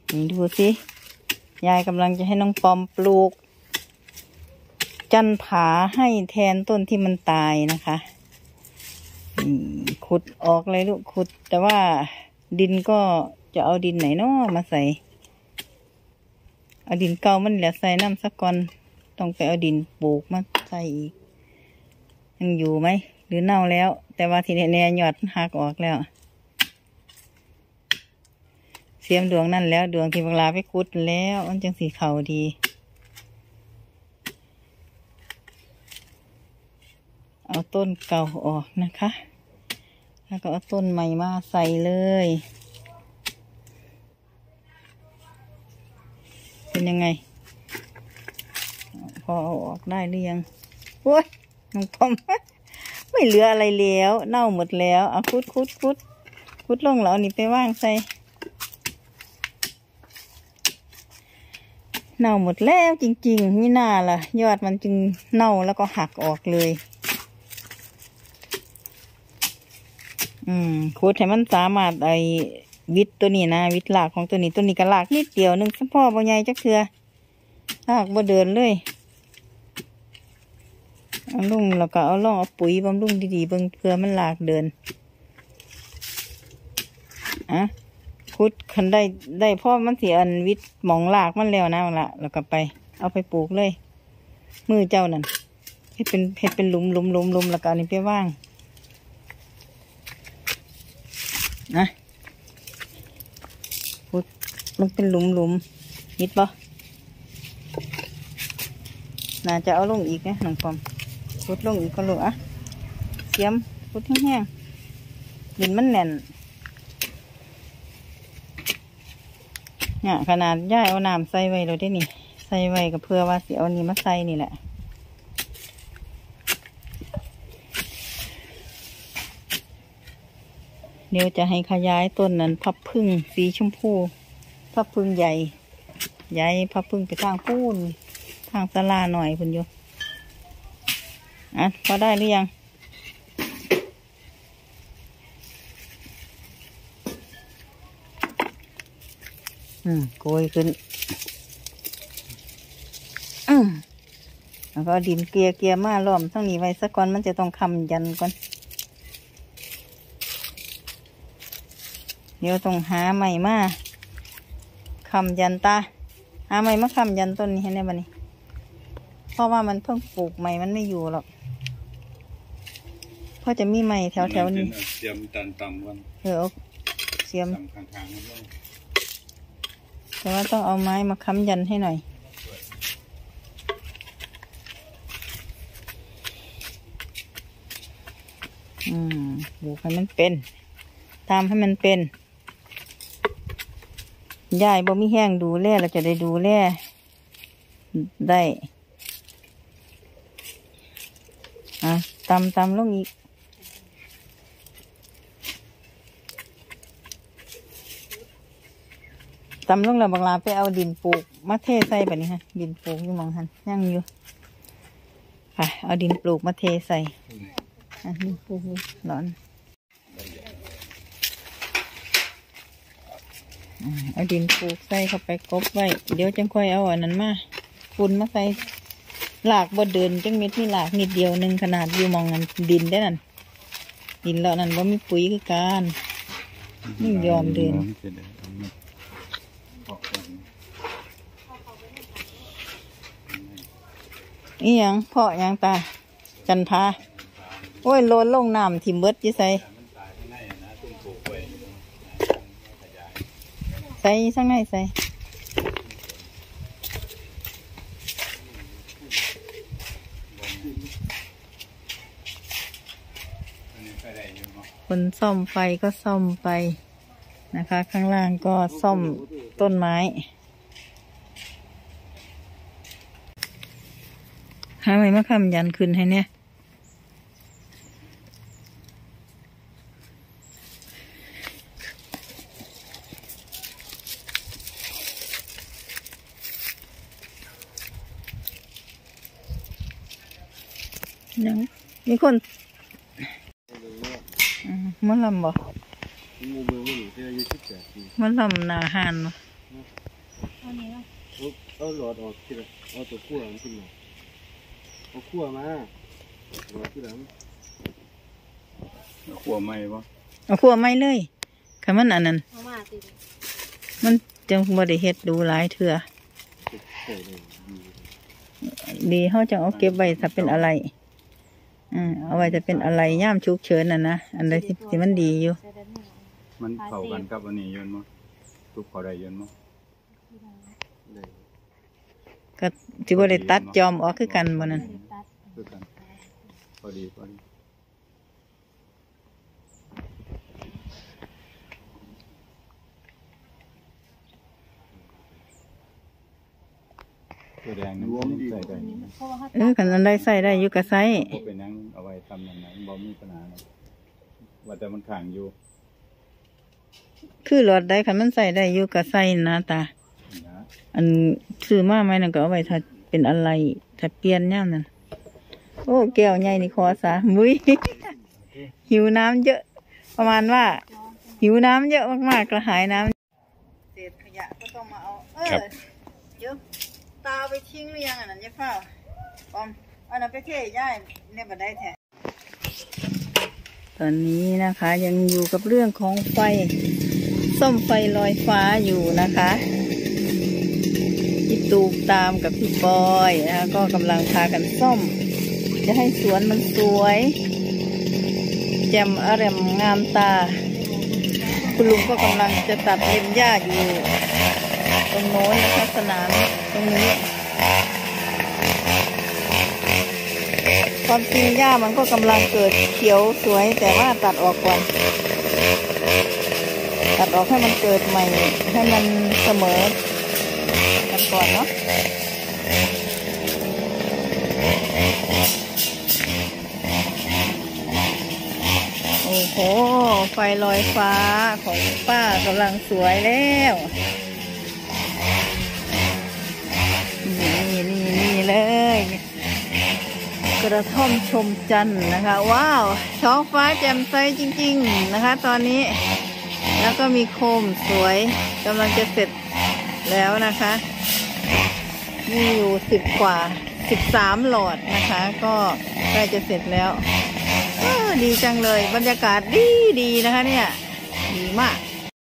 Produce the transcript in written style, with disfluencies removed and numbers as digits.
ดูสิยายกำลังจะให้น้องปอมปลูกจันผาให้แทนต้นที่มันตายนะคะขุดออกเลยลูกขุดแต่ว่าดินก็จะเอาดินไหนเนาะมาใส่เอาดินเก่ามันเหลือใส่น้ำสักก่อนต้องไปเอาดินปลูกมาใส่อีกยังอยู่ไหมหรือเน่าแล้วแต่ว่าทีนี้ยอดหักออกแล้วเสียมดวงนั่นแล้วดวงที่เวลาไปขุดแล้วมันจังสีเข่าดีเอาต้นเก่าออกนะคะแล้วก็เอาต้นใหม่มาใส่เลยเป็นยังไงพอเอาออกได้หรือยังโอ้ยน้องปอม ไม่เหลืออะไรแล้วเน่าหมดแล้วเอาคุดลงแล้วนี่ไปว่างใส่เน่าหมดแล้วจริงๆไม่น่าล่ะยอดมันจึงเน่าแล้วก็หักออกเลยขุดให้มันสามารถวิดตัวนี้นะวิดหลากของตัวนี้ก็หลากนิดเดียวนึงพ่อบ่ใหญ่จักเทื่อหลากบ่เดินเลยเอาลุ่งแล้วก็เอาล่องเอาปุ๋ยบำรุงดีๆเบิ่งเพื่อมันหลากเดินขุดคันได้พ่อมันเสียอันวิดหมองหลากมันแล้วนะละแล้วก็ไปเอาไปปลูกเลยมือเจ้านั่นให้เป็นหลุมแล้วก็อันนี้ไปว่างขุดลงเป็นหลุมนิดป่ะน่าจะเอาลงอีกนะน้องปอมขุดลงอีกก็ลงเสียมขุดแห้งๆดินมันแน่นเนี่ยขนาดย่ายเอาน้ำใส่ไว้เราได้นี่ใส่ไว้กับเพื่อว่าสิเอานี้มาใส่นี่แหละเดี๋ยวจะให้ขยายต้นนั้นพับพึ่งสีชมพูพับพึ่งใหญ่พับพึ่งไปทางปูนทางศาลาหน่อยคุณโยพอได้หรือยังโกยขึ้นแล้วก็ดินเกลียมาล้อมทั้งนี้ไว้สักก่อนมันจะต้องคำยันก่อนเดี๋ยวต้องหาใหม่มาคำยันตาหาใหม่มาคำยันต้นนี้ให้ได้บ้านี้เพราะว่ามันเพิ่งปลูกใหม่มันไม่อยู่หรอกเพราะจะมีใหม่แถวนี้เสียมตันต่ำวันเสียมแต่ว่าต้องเอาไม้มาค้ำยันให้หน่อยปลูกให้มันเป็นตามให้มันเป็นยายบ่มีแห้งดูแลเราจะได้ดูแลได้ตำลงอีกตำลงแล้วบางลาไปเอาดินปลูกมาเทใส่แบบนี้ฮะดินปลูกอยู่มองหันย่างอยู่ค่ะเอาดินปลูกมาเทใส่ดินปลูกร้อนเอาดินปลูกใส่เข้าไปกบไว้เดี๋ยวจังค่อยเอาอันนั้นมาฝุ่นมาใส่หลากบ่เดินจังเม็ดนี่หลากนิดเดียวนึงขนาดอยู่มองนั้นดินได้นั่นดินเลาะนั่นว่ามีปุ๋ยคือการนี่ยอมเดินนี่ยังเพาะยังตาจันทาโอ้ยโลนลงน้ำทิมเบิดยี่ใส่ข้างในใส่คนซ่อมไฟก็ซ่อมไปนะคะข้างล่างก็ซ่อมต้นไม้หาอะไรมาคำยันขึ้นให้เนี่ยยังมีคนมันลำบ่มันลำนาหานเอาหลอดออกทีละเอาตัวขั้วมันขึ้นมาเอาขั้วมาหลอดที่หลังขั้วไหมวะเอาขั้วไม่เลยค่ะมันอันนั้นมันจังบ่ได้เฮ็ดดูหลายเถื่อดีเขาจะเอาเก็บไว้ถ้าเป็นอะไรเอาไว้จะเป็นอะไรย่ามฉุกเฉินนะอันใดที่มันดีอยู่มันเข้ากันกับอันนี้ยนมั้งทุกเขาได้ยนมั้งก็ที่ว่าได้ตัดจอมออกคือกันบ่นั่นคือกันพอดีตัวแดงนี่ใส่ได้กันอันใดใส่ได้อยู่ก็ใส่เป็นนั่งเอาไว้ทำนั่นนะบ่มีปัญหาว่าแต่มันขังอยู่คือหลอดได้คันมันใส่ได้อยู่ก็ใส่นะตาอันซื้อมาไหมนั่นก็เอาไว้ถ้าเป็นอะไรถ้าเปลี่ยนย่ามนั่นโอ้แก้วใหญ่นี่คอสามุ้ยหิวน้ำเยอะประมาณว่าหิวน้ำเยอะมากๆกระหายน้ำเศษขยะก็ต้องมาเอาเยอะตาไปทิ้งหรือยังอันนั้นยังเปล่าปอมอันนั้นไปเทย่ายเนี่ยบัดได้แท้ตอนนี้นะคะยังอยู่กับเรื่องของไฟซ่อมไฟลอยฟ้าอยู่นะคะพี่ตูมตามกับพี่ปอยนะคะก็กำลังพากันซ่อมจะให้สวนมันสวยแจ่มอร่ามงามตาคุณลุงก็กำลังจะตัดเล็มหญ้าอยู่ตรงโน้นนะคะสนามตรงนี้ความจริงหญ้ามันก็กำลังเกิดเขียวสวยแต่ว่าตัดออกก่อนตัดออกให้มันเกิดใหม่ให้มันเสมอกันก่อนเนาะโอ้โหไฟลอยฟ้าของป้ากำลังสวยแล้วนี่เลยกระท่อมชมจันทร์นะคะว้าวท้องฟ้าแจ่มใสจริงๆนะคะตอนนี้แล้วก็มีโคมสวยกำลังจะเสร็จแล้วนะคะมีอยู่13 หลอดนะคะก็ใกล้จะเสร็จแล้วดีจังเลยบรรยากาศดีนะคะเนี่ยดีมาก